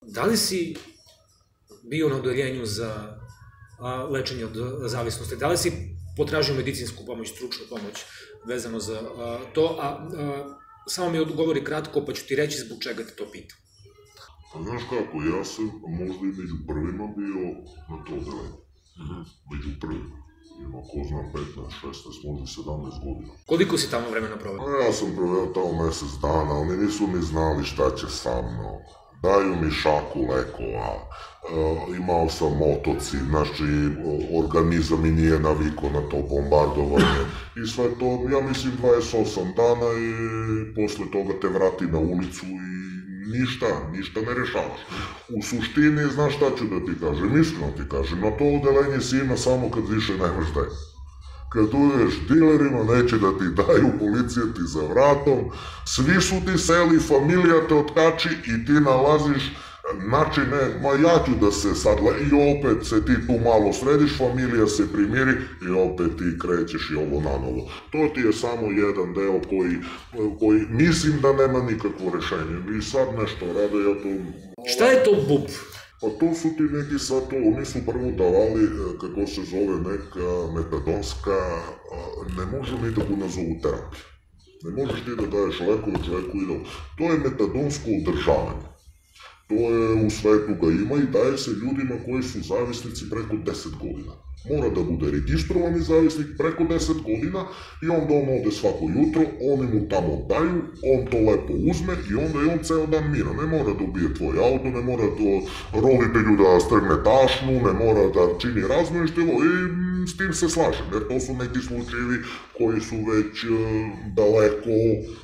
Da li si bio na odeljenju za lečenje od zavisnosti? Da li si potražio medicinsku pomoć, stručnu pomoć vezano za to? Samo mi odgovori kratko, pa ću ti reći zbog čega te to pitam. Pa znaš kako, ja sam možda i među prvima bio na to odeljenju. Među prvima. Ima ko zna 15, 16, možda 17 godina. Koliko si tamo vremena proveo? Ja sam proveo tamo mesec dana, oni nisu mi znali šta će sa mnom. Daju mi šaku lekova, imao sam motocid, znači organizam mi nije navikao na to bombardovanje i sve to, ja mislim 28 dana i posle toga te vrati na ulicu i ništa ne rešavaš. U suštini, znaš šta ću da ti kažem, iskreno ti kažem, na to odelenje si ima samo kad više nemaš gde. Kad udeš dilerima, neće da ti daju, policija ti za vratom, svi su ti seli, familija te otkači i ti nalaziš način, ma ja ću da se sad, i opet se ti tu malo središ, familija se primiri i opet ti krećeš i ovo nanovo. To ti je samo jedan deo koji mislim da nema nikakvo rešenje. I sad nešto rade, ja to... Šta je to BUP? Pa to su ti neki sad to, oni su prvo davali, kako se zove, neka metadonska, ne možu ni da go nazovu terapija. Ne možeš ti da daješ lekove čoveku i da... To je metadonsko održavanje. To je u svetu ga ima i daje se ljudima koji su zavisnici preko 10 godina. Mora da bude registrovani zavisnik preko 10 godina i onda on ode svako jutro, oni mu tamo daju, on to lepo uzme i onda je on ceo dan mira. Ne mora da ubije tvoj auto, ne mora da roditelju da strgne tašnu, ne mora da čini razmeštevo i s tim se slažem, jer to su neki slučajevi koji su već daleko,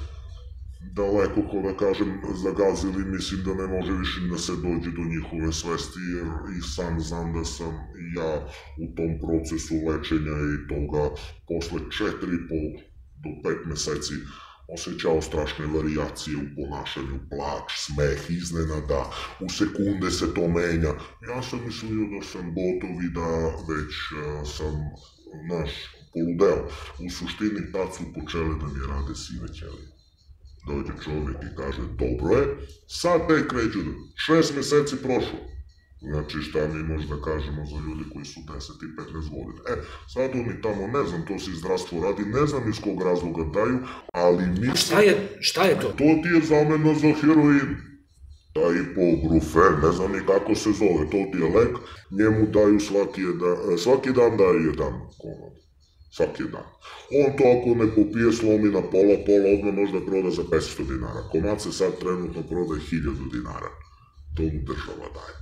ko da kažem, zagazili, mislim da ne može više da se dođe do njihove svesti, jer i sam znam da sam ja u tom procesu lečenja i toga posle 4,5 do 5 meseci osjećao strašne varijacije u ponašanju, plač, smeh, iznenada, u sekunde se to menja. Ja sam mislio da sam gotov i da već sam, poludeo. U suštini tad su počeli da mi rade sive ćelije. Dođe čovjek i kaže, dobro je, sad tek kreću, 6 meseci prošlo. Znači šta mi možda kažemo za ljudi koji su 10 i 15 godina. Sad oni tamo, ne znam, to se zdravstvo radi, ne znam iz kog razloga daju, ali mi... Šta je to? To ti je zamena za heroin. Taj ibuprofen, ne znam ni kako se zove, to ti je lek, njemu daju svaki dan daju jedan komad. Svaki dan. On to ako ne popije slomi na pola, odmah možda proda za 500 dinara. Komad se sad trenutno prodaje 1000 dinara. To mu država daje.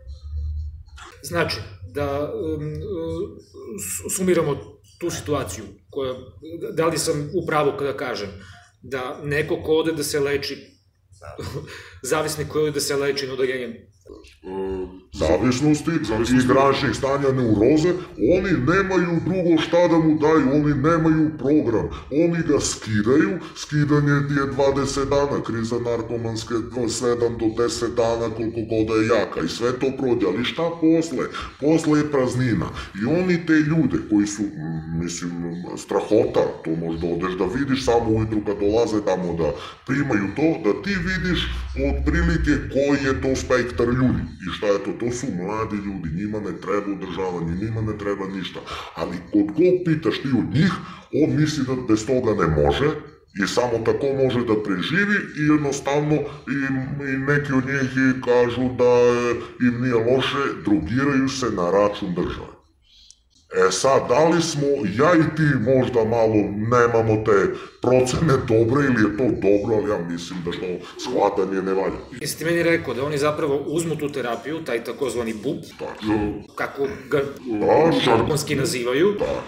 Znači, da sumiramo tu situaciju, da li sam u pravu kada kažem da neko ko ode da se leči, zavisnik koji ode da se leči na odeljenjem zavisnosti i graničnih stanja neuroze, oni nemaju drugo šta da mu daju, oni nemaju program, oni ga skidaju, skidanje ti je 20 dana, kriza narkomanske 7 do 10 dana koliko god je jaka i sve to prođe, ali šta posle? Posle je praznina i oni te ljude koji su, mislim, strahota, to možda odeš da vidiš samo ujutru kad dolaze tamo da primaju to, da ti vidiš otprilike koji je to spektar ljudi i šta je to, to su mladi ljudi, njima ne treba održavanje, njima ne treba ništa, ali kod god pitaš ti od njih, on misli da bez toga ne može i samo tako može da preživi i jednostavno i neki od njih kažu da im nije loše, drogiraju se na račun države. Sad, da li smo ja i ti možda malo nemamo te procene dobre ili je to dobro, ali ja mislim da to shvatanje ne valja. Jesi ti meni rekao da oni zapravo uzmu tu terapiju, taj takozvani BUP, kako ga žargonski nazivaju,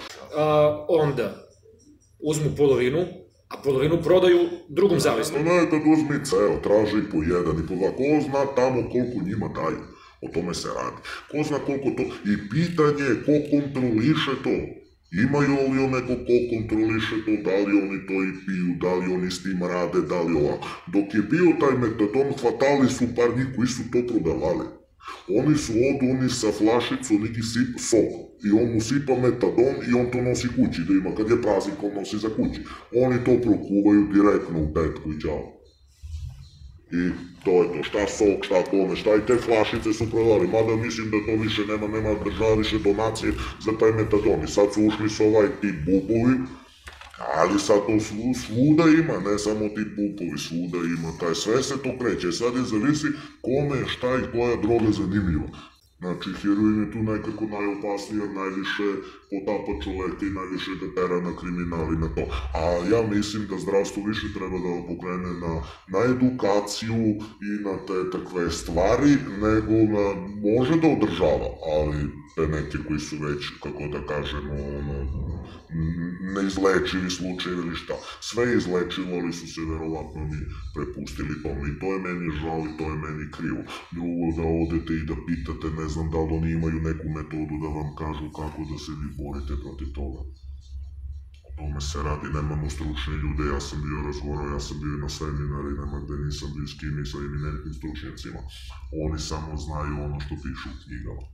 onda uzmu polovinu, a polovinu prodaju drugom zavisnom. Nekad uzmi ceo, traži po 1 i po 2, ko zna tamo koliko njima daju. O tome se radi. Ko zna koliko to... I pitanje je ko kontroliše to. Imaju li neko ko kontroliše to, da li oni to i piju, da li oni s tim rade, da li ovako. Dok je bio taj metadon, hvatali su par njih koji su to prodavali. Oni su oni sa flašicu, neki sipa sok. I on mu sipa metadon i on to nosi kući, da ima kad je praznik, on nosi za kući. Oni to prokuvaju direktno u petku i čao. I to je to, šta sok, šta tome, šta i te flašice su prodali, mada mislim da to više nema država više donacije za taj metadon. I sad su ušli s ovaj tip bubovi, ali sad to svuda ima, ne samo ti pupovi, svuda ima, sve se to kreće, sad je zavisi kome je šta i koja droga zanimljiva. Znači, heroin je tu nekako najopasniji jer najviše potapa čoveka i najviše ga tera na kriminal i na to. A ja mislim da zdravstvo više treba da pokrene na edukaciju i na te takve stvari, nego može da održava, ali te neke koji su već, kako da kažemo, neizlečivi slučajevi ili šta. Sve je izlečivo, ali su se verovatno ni prepustili tome. I to je meni žao i to je meni krivo. Drugo da odete i da pitate, ne znam da li oni imaju neku metodu da vam kažu kako da se vi borite protiv toga. O tome se radi, nemamo stručne ljude, ja sam bio razgovarao, ja sam bio na seminari, nema gde nisam bio s kim i sa eminentnim stručnjacima. Oni samo znaju ono što pišu u knjigama.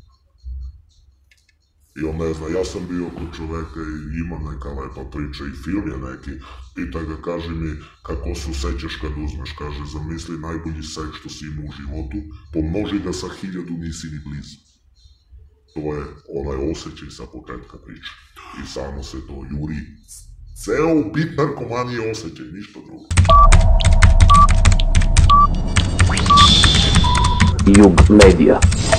I on ne zna, ja sam bio kod čoveka i ima neka lepa priča i film je neki, pita ga, kaže mi, kako se osjećaš kad uzmeš, kaže, zamisli najbolji seks što si imao u životu, pomnoži ga sa 1000, nisi ni blizu. To je onaj osjećaj sa početka priče. I samo se to juri. Ceo bit narkomanije je osjećaj, ništa drugo. Jug Media.